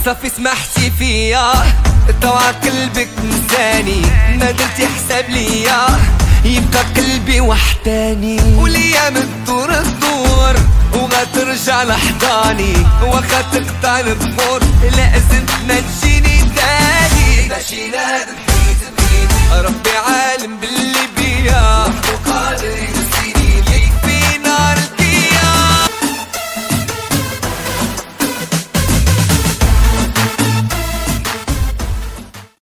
صافي سمحتي فيا طوع قلبك نساني، ما درتي حساب ليا يبقى قلبي وحداني، والايام تدور تدور وغترجع لحضاني، واخا تقطع البحور لازم ما تجي